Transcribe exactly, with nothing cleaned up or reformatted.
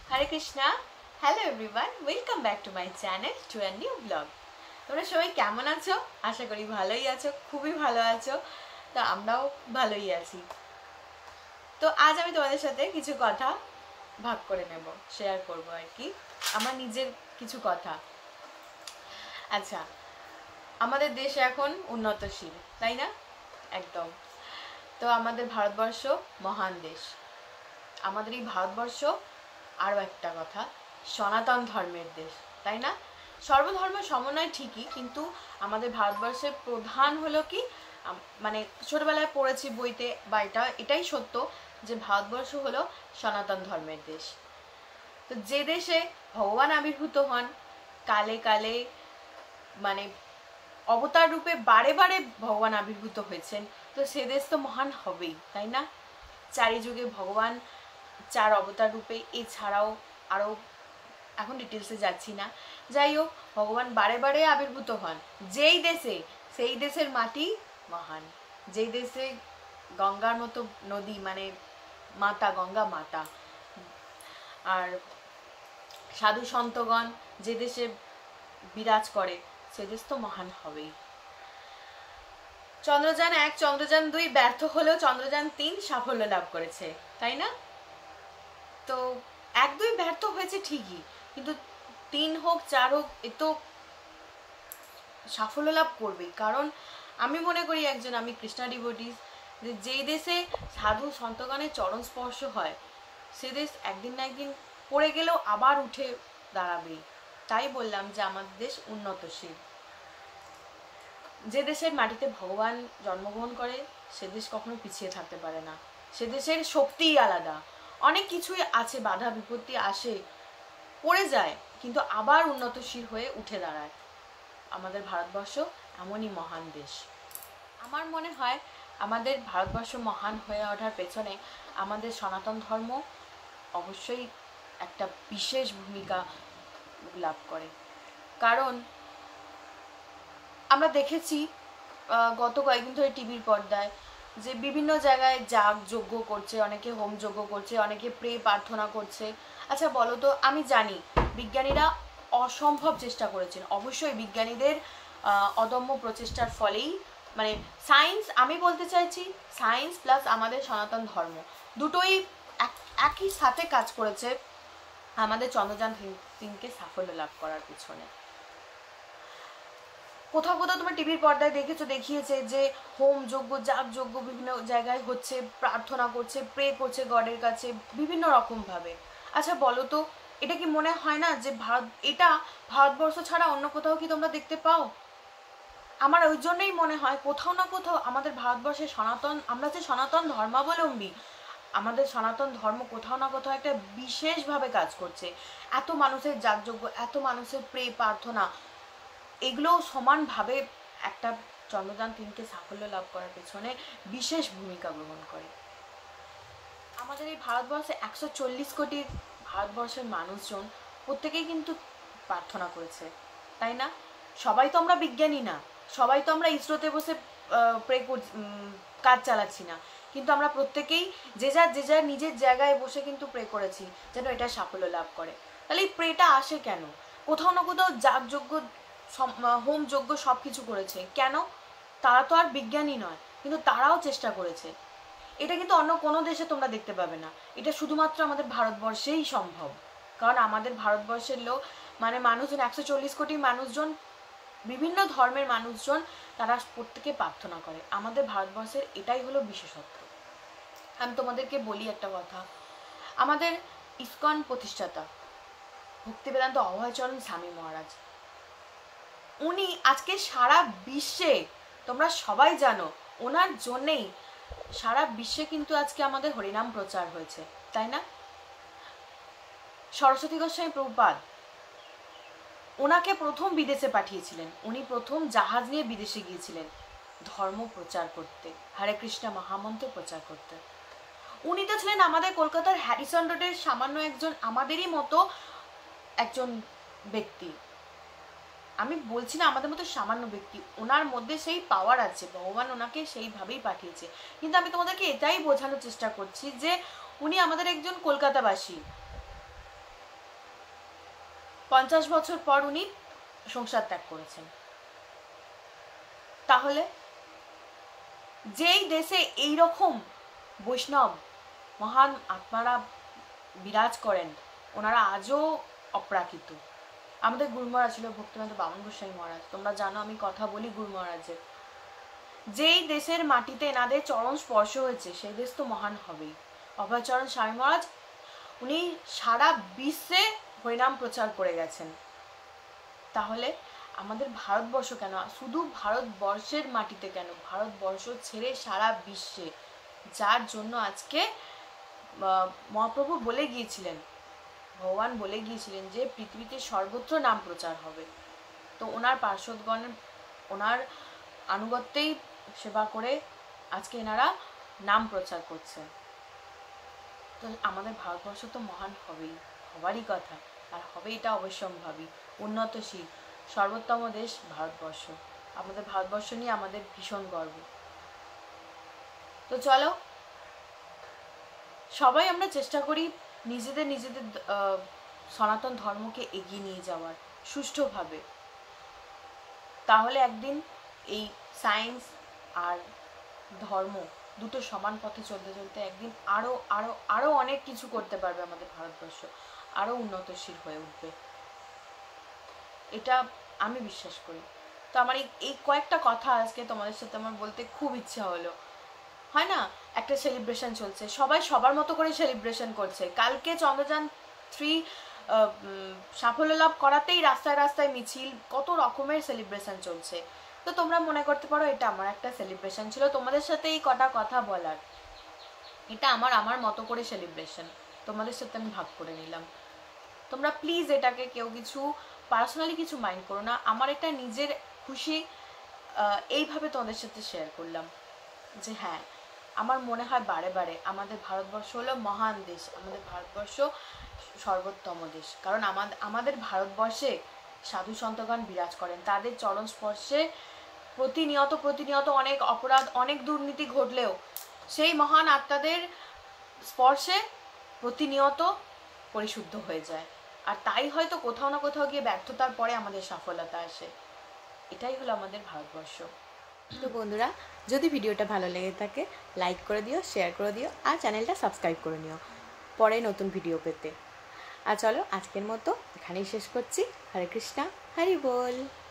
Hare Krishna. Hello everyone, welcome back to my channel to a new blog. তোমরা সবাই কেমন আছো? আশা করি ভালোই আছো, খুবই ভালো আছো। তো আমরাও ভালোই আছি। তো আজ আমি তোমাদের সাথে কিছু কথা ভাগ করে নেব, শেয়ার করব আর কি, আমার নিজের কিছু কথা। আচ্ছা, আমাদের দেশ এখন উন্নতশীল, তাই না? একদম। তো আমাদের ভারতবর্ষ মহান দেশ। আমাদের এই ভারতবর্ষ আরও একটা কথা, সনাতন ধর্মের দেশ, তাই না? সর্বধর্ম সমন্বয় ঠিকই, কিন্তু আমাদের ভারতবর্ষের প্রধান হলো কি, মানে ছোটবেলায় পড়েছি বইতে, বা এটা এটাই সত্য যে ভারতবর্ষ হলো সনাতন ধর্মের দেশ। তো যে দেশে ভগবান আবির্ভূত হন কালে কালে, মানে অবতার রূপে বারে বারে ভগবান আবির্ভূত হয়েছেন, তো সে দেশ তো মহান হবেই, তাই না? চারি যুগে ভগবান চার অবতার রূপে, এছাড়াও আরও এখন ডিটেলসে যাচ্ছি না। যাই হোক, ভগবান বারে বারে আবির্ভূত হন যেই দেশে, সেই দেশের মাটি মহান। যেই দেশে গঙ্গার মতো নদী, মানে মাতা, গঙ্গা মাতা, আর সাধু সন্তগণ যে দেশে বিরাজ করে, সে দেশ তো মহান হবেই। চন্দ্রযান এক, চন্দ্রযান দুই ব্যর্থ হলেও চন্দ্রযান তিন সাফল্য লাভ করেছে, তাই না? তো এক দুই ব্যর্থ হয়েছে ঠিকই, কিন্তু তিন হোক চার হোক, এ তো সাফল্য লাভ করবেই। কারণ আমি মনে করি, একজন আমি কৃষ্ণা ডিভোটিস, যে যেই দেশে সাধু সন্তগণের চরণ স্পর্শ হয়, সে দেশ একদিন না একদিন পড়ে গেলেও আবার উঠে দাঁড়াবেই। তাই বললাম যে আমাদের দেশ উন্নতশীল। যে দেশের মাটিতে ভগবান জন্মগ্রহণ করে, সে দেশ কখনো পিছিয়ে থাকতে পারে না। সে দেশের শক্তিই আলাদা। অনেক কিছুই আছে, বাধা বিপত্তি আসে, পড়ে যায়, কিন্তু আবার উন্নতশীল হয়ে উঠে দাঁড়ায়। আমাদের ভারতবর্ষ এমনই মহান দেশ। আমার মনে হয় আমাদের ভারতবর্ষ মহান হয়ে ওঠার পেছনে আমাদের সনাতন ধর্ম অবশ্যই একটা বিশেষ ভূমিকা লাভ করে। কারণ আমরা দেখেছি গত কয়েকদিন ধরে টিভির পর্দায় যে বিভিন্ন জায়গায় যাগ যজ্ঞ করছে, অনেকে হোম যজ্ঞ করছে, অনেকে প্রে প্রার্থনা করছে। আচ্ছা বলো তো, আমি জানি বিজ্ঞানীরা অসম্ভব চেষ্টা করেছেন, অবশ্যই বিজ্ঞানীদের অদম্য প্রচেষ্টার ফলেই, মানে সায়েন্স, আমি বলতে চাইছি সায়েন্স প্লাস আমাদের সনাতন ধর্ম দুটোই একই সাথে কাজ করেছে আমাদের চন্দ্রযান তিনকে সাফল্য লাভ করার পিছনে। কোথাও কোথাও তোমার টিভির পর্দায় দেখেছো, দেখিয়েছে যে হোম যজ্ঞ, যাগ যজ্ঞ বিভিন্ন জায়গায় হচ্ছে, প্রার্থনা করছে, প্রে করছে গডের কাছে বিভিন্ন রকমভাবে। আচ্ছা বলো তো, এটা কি মনে হয় না যে ভারত, এটা ভারতবর্ষ ছাড়া অন্য কোথাও কি তোমরা দেখতে পাও? আমার ওই জন্যই মনে হয় কোথাও না কোথাও আমাদের ভারতবর্ষে সনাতন, আমরা যে সনাতন ধর্মাবলম্বী, আমাদের সনাতন ধর্ম কোথাও না কোথাও একটা বিশেষভাবে কাজ করছে। এত মানুষের যাগযজ্ঞ, এত মানুষের প্রে প্রার্থনা, এগুলোও সমানভাবে একটা চন্দ্রযান তিনকে সাফল্য লাভ করার পেছনে বিশেষ ভূমিকা গ্রহণ করে। আমাদের এই ভারতবর্ষে একশো চল্লিশ কোটি ভারতবর্ষের মানুষজন প্রত্যেকেই কিন্তু প্রার্থনা করেছে, তাই না? সবাই তো আমরা বিজ্ঞানী না, সবাই তো আমরা ইসরোতে বসে প্রে কাজ চালাচ্ছি না, কিন্তু আমরা প্রত্যেকেই যে যার যে যার নিজের জায়গায় বসে কিন্তু প্রে করেছি যেন এটা সাফল্য লাভ করে। তাহলে এই প্রেটা আসে কেন? কোথাও না কোথাও যাগযজ্ঞ, হোম যজ্ঞ সব কিছু করেছে কেন? তারা তো আর বিজ্ঞানী নয়, কিন্তু তারাও চেষ্টা করেছে। এটা কিন্তু অন্য কোনো দেশে তোমরা দেখতে পাবে না, এটা শুধুমাত্র আমাদের ভারতবর্ষেই সম্ভব। কারণ আমাদের ভারতবর্ষের লোক, মানে মানুষজন, একশো চল্লিশ কোটি মানুষজন, বিভিন্ন ধর্মের মানুষজন, তারা প্রত্যেকে প্রার্থনা করে। আমাদের ভারতবর্ষের এটাই হলো বিশেষত্ব। আমি তোমাদেরকে বলি একটা কথা, আমাদের ইসকন প্রতিষ্ঠাতা ভক্তিবেদান্ত অভয়চরণ স্বামী মহারাজ, উনি আজকে সারা বিশ্বে, তোমরা সবাই জানো, ওনার জন্যেই সারা বিশ্বে কিন্তু আজকে আমাদের হরিনাম প্রচার হয়েছে, তাই না? সরস্বতী গোস্বামী প্রভুপাদ ওনাকে প্রথম বিদেশে পাঠিয়েছিলেন, উনি প্রথম জাহাজ নিয়ে বিদেশে গিয়েছিলেন ধর্ম প্রচার করতে, হরে কৃষ্ণ মহামন্ত্র প্রচার করতে। উনি তো ছিলেন আমাদের কলকাতার হ্যারিসন রোডের সামান্য একজন, আমাদেরই মতো একজন ব্যক্তি। আমি বলছি না আমাদের মতো সামান্য ব্যক্তি, ওনার মধ্যে সেই পাওয়ার আছে, ভগবান ওনাকে সেইভাবেই পাঠিয়েছে। কিন্তু আমি তোমাদেরকে এটাই বোঝানোর চেষ্টা করছি যে উনি আমাদের একজন কলকাতাবাসী, পঞ্চাশ বছর পর উনি সংসার ত্যাগ করেছেন। তাহলে যেই দেশে এই রকম বৈষ্ণব মহান আত্মারা বিরাজ করেন, ওনারা আজও অপ্রাকৃত। আমাদের গুরু মহারাজ ছিল ভক্তিবেদান্ত বামন গোস্বামী মহারাজ, তোমরা জানো আমি কথা বলি গুরু মহারাজের। যেই দেশের মাটিতে এনাদের চরণ স্পর্শ হয়েছে সেই দেশ তো মহান হবেই। অভয়চরণ স্বামী মহারাজ উনি সারা বিশ্বে হরিনাম প্রচার করে গেছেন। তাহলে আমাদের ভারতবর্ষ কেন, শুধু ভারতবর্ষের মাটিতে কেন, ভারতবর্ষ ছেড়ে সারা বিশ্বে, যার জন্য আজকে মহাপ্রভু বলে গিয়েছিলেন, ভগবান বলে গিয়েছিলেন যে পৃথিবীতে সর্বত্র নাম প্রচার হবে। তো ওনার পার্শ্বদগণ ওনার আনুগত্যেই সেবা করে আজকে এনারা নাম প্রচার করছে। তো আমাদের ভারতবর্ষ তো মহান হবেই, হবারই কথা, আর হবে এটা অবশ্যম্ভাবী। উন্নতশীল সর্বোত্তম দেশ ভারতবর্ষ, আমাদের ভারতবর্ষ নিয়ে আমাদের ভীষণ গর্ব। তো চলো সবাই আমরা চেষ্টা করি নিজেদের নিজেদের সনাতন ধর্মকে এগিয়ে নিয়ে যাওয়ার সুষ্ঠুভাবে। তাহলে একদিন এই সায়েন্স আর ধর্ম দুটো সমান পথে চলতে চলতে একদিন আরও আরও আরও অনেক কিছু করতে পারবে আমাদের ভারতবর্ষ, আরও উন্নতশীল হয়ে উঠবে, এটা আমি বিশ্বাস করি। তো আমার এই কয়েকটা কথা আজকে তোমাদের সাথে আমার বলতে খুব ইচ্ছা হলো। হয় না, একটা সেলিব্রেশন চলছে, সবাই সবার মতো করে সেলিব্রেশন করছে। কালকে চন্দ্রযান থ্রি সাফল্য লাভ করাতেই রাস্তায় রাস্তায় মিছিল, কত রকমের সেলিব্রেশন চলছে। তো তোমরা মনে করতে পারো এটা আমার একটা সেলিব্রেশন ছিল তোমাদের সাথে এই কটা কথা বলার, এটা আমার আমার মতো করে সেলিব্রেশন তোমাদের সাথে আমি ভাগ করে নিলাম। তোমরা প্লিজ এটাকে কেউ কিছু পার্সোনালি কিছু মাইন্ড করো না, আমার এটা নিজের খুশি এইভাবে তোমাদের সাথে শেয়ার করলাম যে হ্যাঁ আমার মনে হয় বারে বারে আমাদের ভারতবর্ষ হলো মহান দেশ, আমাদের ভারতবর্ষ সর্বোত্তম দেশ। কারণ আমাদের আমাদের ভারতবর্ষে সাধু সন্তগণ বিরাজ করেন, তাদের চরণ স্পর্শে প্রতিনিয়ত প্রতিনিয়ত অনেক অপরাধ অনেক দুর্নীতি ঘটলেও সেই মহান আত্মাদের স্পর্শে প্রতিনিয়ত পরিশুদ্ধ হয়ে যায়। আর তাই হয়তো কোথাও না কোথাও গিয়ে ব্যর্থতার পরে আমাদের সফলতা আসে। এটাই হলো আমাদের ভারতবর্ষ। তো বন্ধুরা, যদি ভিডিওটা ভালো লেগে থাকে লাইক করে দিও, শেয়ার করে দিও, আর চ্যানেলটা সাবস্ক্রাইব করে নিও পরে নতুন ভিডিও পেতে। আর চলো আজকের মতো এখানেই শেষ করছি। হরে কৃষ্ণা, হরি বল।